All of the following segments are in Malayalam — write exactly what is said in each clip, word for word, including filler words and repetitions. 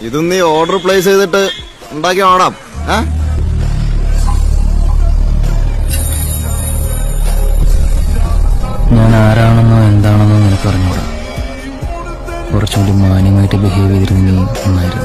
ഇത് നീ ഓർഡർ പ്ലേസ് ചെയ്തിട്ട് ഉണ്ടാക്കി ഓടാം. ഞാൻ ആരാണെന്നോ എന്താണെന്നോ നിനക്ക് അറിഞ്ഞൂടാ. കുറച്ചുകൂടി മാന്യമായിട്ട് ബിഹേവ് ചെയ്തിരുന്നെങ്കിൽ നന്നായിരുന്നു.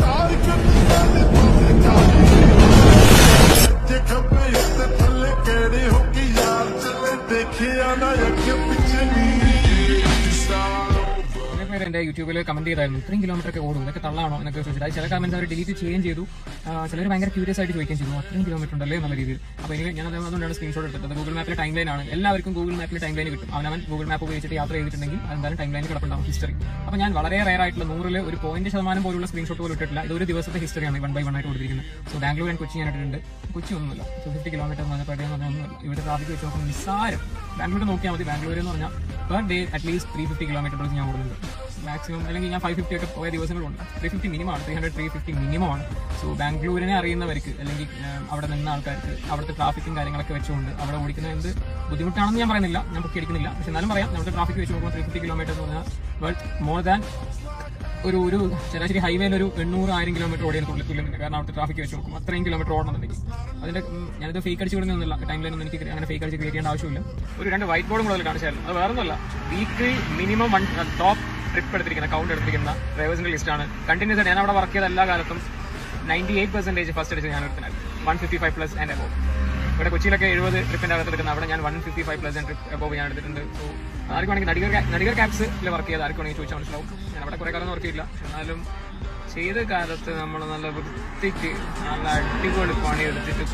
എന്റെ യൂട്യൂബിൽ കമന്റ് ചെയ്തായിരുന്നു ഇത്രയും കിലോമീറ്റർ ഒക്കെ ഓടും, ഇതൊക്കെ തള്ളാണോ എന്നൊക്കെ ചോദിച്ചിട്ട് അത് ചില കമന്റ്സ് അവർ ഡിലീറ്റ് ചെയ്യുകയും ചെയ്തു. ചിലർ ഭയങ്കര ക്യൂരിയസ് ആയിട്ട് ചോദിക്കുകയും ചെയ്തു അത്രയും കിലോമീറ്റർ ഉണ്ടല്ലേ എന്നുള്ള രീതിയിൽ. അപ്പോൾ എനിക്ക് ഞാൻ അതുകൊണ്ടാണ് സ്ക്രീൻഷോട്ട് എടുത്തത്. ഗൂഗിൾ മാപ്പിലെ ടൈം ലൈൻ ആണ്, എല്ലാവർക്കും ഗൂഗിൾ മാപ്പിൽ ടൈം ലൈൻ കിട്ടും. അവനവൻ ഗൂഗിൾ മാപ്പ് ഉപയോഗിച്ചിട്ട് യാത്ര ചെയ്തിട്ടുണ്ടെങ്കിൽ അതെന്തായാലും ടൈം ലൈൻ കിടപ്പുണ്ടാവും ഹിസ്റ്ററി. അപ്പോൾ ഞാൻ വളരെ റെയർ ആയിട്ടുള്ള നൂറിൽ ഒരു പോയിന്റ് ശതമാനം പോലുള്ള സ്ക്രീൻഷോട്ട് പോലും ഇട്ടിട്ടില്ല. ഇത് ഒരു ദിവസത്തെ ഹിസ്റ്ററിയാണ് വൺ ബൈ വൺ ആയിട്ട് കൊടുത്തിരിക്കുന്നത്. സോ ബാംഗ്ലൂർ ആൻഡ് കൊച്ചി ഞാൻ ഇട്ടിട്ടുണ്ട്. കൊച്ചി ഒന്നുമില്ല, ടു ഫിഫ്റ്റി കിലോമീറ്റർ എന്ന് പറഞ്ഞാൽ എന്ന് പറഞ്ഞാൽ ഒന്നുമില്ല. ഇവിടെ ട്രാഫിക് വെച്ച് നോക്കുമ്പോൾ നിസ്സാരം. ബാംഗ്ലൂർ നോക്കിയാൽ മതി. ബാംഗ്ലൂർ എന്ന് പറഞ്ഞാൽ per day at least three fifty kilometre ഞാൻ ഓടുന്നുണ്ട് മാക്സിമം. അല്ലെങ്കിൽ ഞാൻ ഫൈവ് ഫിഫ്റ്റി ഒക്കെ പോയ ദിവസങ്ങളുണ്ട്. ത്രീ ഫിഫ്റ്റി മിനിമം ആണ്, three hundred three fifty minimum ആണ്. സോ ബാംഗ്ലൂരിനെ അറിയുന്നവർക്ക് അല്ലെങ്കിൽ അവിടെ നിന്ന ആൾക്കാർക്ക് അവിടുത്തെ ട്രാഫിക്കും കാര്യങ്ങളൊക്കെ വെച്ചുകൊണ്ട് അവിടെ ഓടിക്കുന്നത് എന്ത് ബുദ്ധിമുട്ടാണെന്ന് ഞാൻ പറയുന്നില്ല, ഞാൻ പൊക്കി അടിക്കുന്നില്ല. പക്ഷെ എന്നാലും പറയാം, നമ്മുടെ ട്രാഫിക് വെച്ച് നോക്കുമ്പോൾ ത്രീ ഫിഫ്റ്റി കിലോമീറ്റർ എന്ന് പറഞ്ഞാൽ ബട്ട് മോർ ദാൻ ഒരു ഒരു ശരാശരി ഹൈവേയിൽ ഒരു എണ്ണൂറ് ആയിരം കിലോമീറ്റർ ഓടിയാൽ തുള്ളി തുല്ലുന്നില്ല. കാരണം അവിടുത്തെ ട്രാഫിക് വെച്ച് നോക്കും അത്രയും കിലോമീറ്റർ ഓടണമെന്നുണ്ടെങ്കിൽ അതിന്റെ ഞാനിത് ഫേക്ക് അടിച്ച് വിടുന്നൊന്നുമില്ല. ടൈം ലൈൻ ഒന്നും എനിക്ക് അങ്ങനെ ഫേക്ക് അടിച്ച് ക്രിയേറ്റ് ചെയ്യേണ്ട ആവശ്യമില്ല. ഒരു രണ്ട് വൈറ്റ് ബോർഡും കൂടെ കാണിച്ചായിരുന്നു. അത് വേറെ ഒന്നുമല്ല, weekly minimum one top trip എടുത്തിരിക്കുന്ന കൗണ്ട് എടുത്തിരിക്കുന്ന ഡ്രൈവേഴ്സിന്റെ ലിസ്റ്റാണ്. കണ്ടിന്യൂസ് ആയിട്ട് ഞാൻ അവിടെ വർക്ക് ചെയ്ത എല്ലാ കാലത്തും നയൻറ്റി എയ്റ്റ് പെർസെന്റേജ് ഫസ്റ്റ് അടിച്ച് ഞാൻ എടുത്തിനായിരുന്നു. One fifty five plus and above. ഇവിടെ കൊച്ചിയിലൊക്കെ എഴുപത് ട്രിപ്പിന്റെ അകത്ത് എടുക്കുന്ന അവിടെ ഞാൻ one fifty five plus and ട്രിപ്പ് അബോവ് ഞാൻ എടുത്തിട്ടുണ്ട്. സോ ആർക്കുവാണെങ്കിൽ നടികർ നടികർ ക്യാപ്സിൽ വർക്ക് ചെയ്ത് ആർക്കുവാണെങ്കിൽ ചോദിച്ചാൽ മനസ്സിലാവും. ഞാൻ അവിടെ കുറെ കാലം വർക്ക് ചെയ്യില്ല, പക്ഷെ എന്നാലും ചെയ്ത കാലത്ത് നമ്മൾ നല്ല വൃത്തിക്ക് നല്ല അടിപൊളി പണി എടുത്തിട്ട്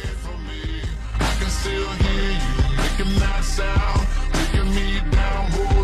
കൊടുത്തിട്ടുണ്ട്.